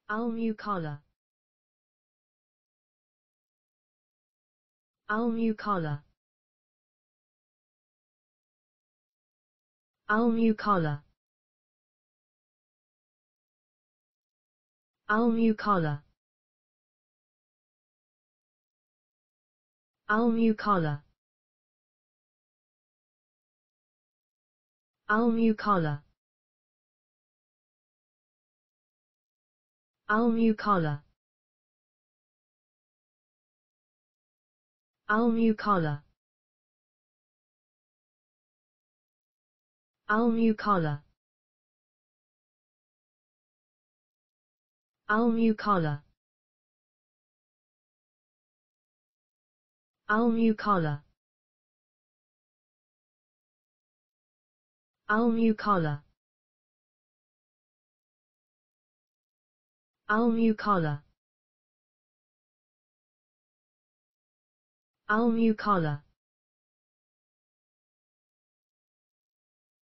Almucala. Almucala. Almucala. Almucala. Almucala. Almucala. Almucala. Almucala. Almucala. Almucala. Almucala. Almucala. Almucala. Almucala.